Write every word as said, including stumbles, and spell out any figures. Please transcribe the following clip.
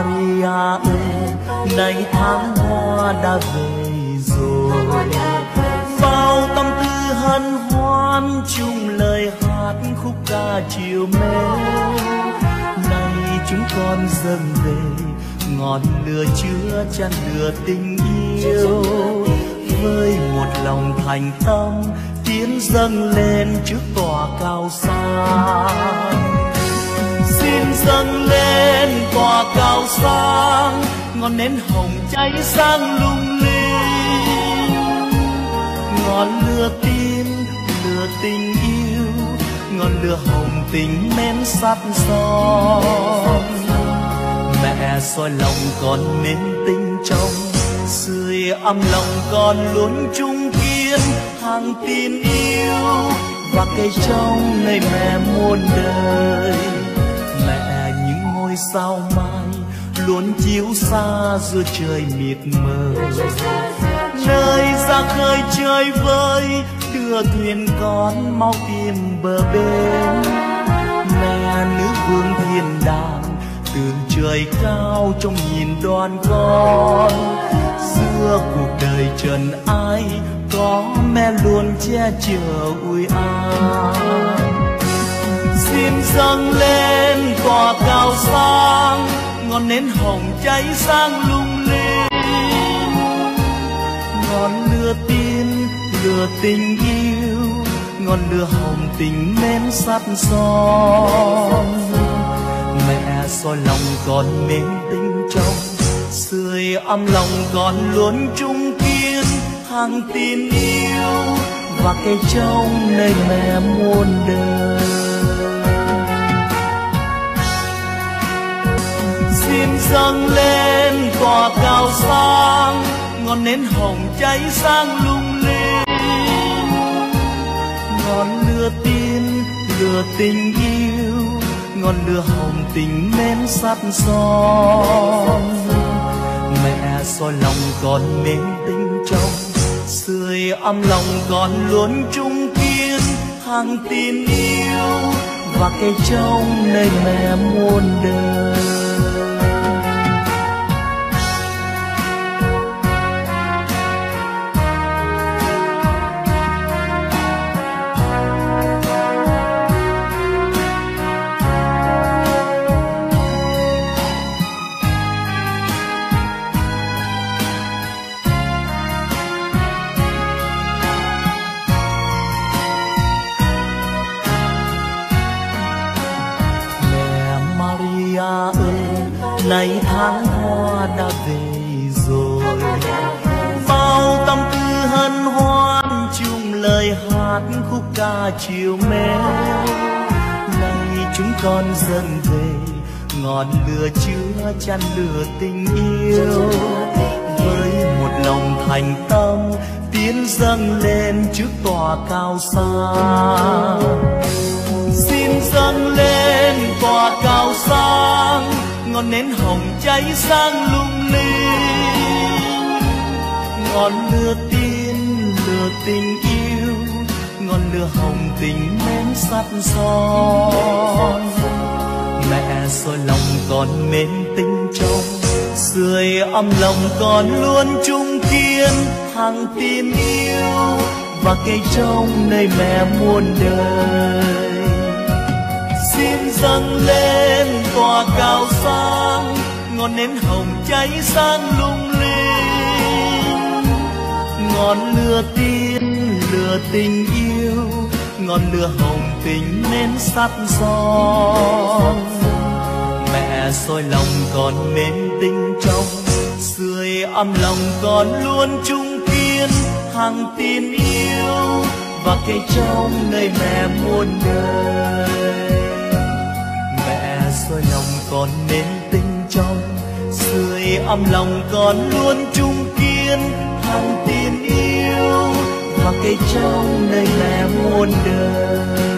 Maria ơi, này tháng hoa đã về rồi, bao tâm tư hân hoan chung lời hát khúc ca chiều mến. Nay chúng con dâng về ngọn lửa chứa chan lửa tình yêu, với một lòng thành tâm tiến dâng lên trước tòa cao sang. Xin dâng lên tòa cao sang, ngọn nến hồng cháy sáng lung linh, ngọn lửa tin lửa tình yêu, ngọn lửa hồng tình mến sắt son. Mẹ soi lòng con nên tình trong, sưởi ấm lòng con luôn chung kiên hàng tin yêu, và cây trong nơi mẹ muôn đời. Mẹ những ngôi sao mai luôn chiếu xa giữa trời mịt mờ, nơi ra khơi chơi vơi đưa thuyền con mau tìm bờ bên. Mẹ nữ vương thiên đàng từ trời cao trong nhìn đoan con, giữa cuộc đời trần ai có mẹ luôn che chở ủi an. Xin dâng lên tòa cao sang, ngọn nến hồng cháy sáng lung linh, ngọn lửa tin lửa tình yêu, ngọn lửa hồng tình mến sắt son. Mẹ soi lòng con mến tình trong, sưởi ấm lòng con luôn chung kiên hàng tin yêu, và cây trong nơi mẹ muôn đời. Xin dâng lên tòa cao sang, ngọn nến hồng cháy sáng lung linh, ngọn lửa tin lửa tình yêu, ngọn lửa hồng tình mến sắt son. Mẹ soi lòng con mến tình trong, sưởi ấm lòng con luôn chung kiên hàng tin yêu, và cây trong nơi mẹ muôn đời. Này tháng hoa đã về rồi, bao tâm tư hân hoan chung lời hát khúc ca chiều mến. Nay chúng con dâng về ngọn lửa chứa chan lửa tình yêu, với một lòng thành tâm tiến dâng lên trước tòa cao sang. Xin dâng lên tòa cao sang, ngọn nến hồng cháy sáng lung linh, ngọn lửa tin lửa tình yêu, ngọn lửa hồng tình mến sắt son. Mẹ soi lòng con mến tình trong, sưởi ấm lòng con luôn chung kiên hàng tin yêu, và cây trong nơi mẹ muôn đời. Xin dâng lên tòa cao sang, ngọn nến hồng cháy sáng lung linh, ngọn lửa tin lửa tình yêu, ngọn lửa hồng tình mến sắt son. Mẹ soi lòng con mến tình trong, sưởi ấm lòng con luôn chung kiên hàng tin yêu, và cây trong nơi mẹ muôn đời. Soi lòng con nên tình trong, sưởi ấm lòng con luôn chung kiên hàng tin yêu, và cây trong nơi mẹ muôn đời.